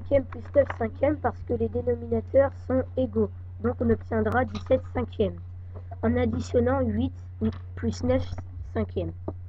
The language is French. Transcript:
cinquièmes plus 9 cinquièmes parce que les dénominateurs sont égaux. Donc on obtiendra 17 cinquièmes en additionnant 8 plus 9 cinquièmes.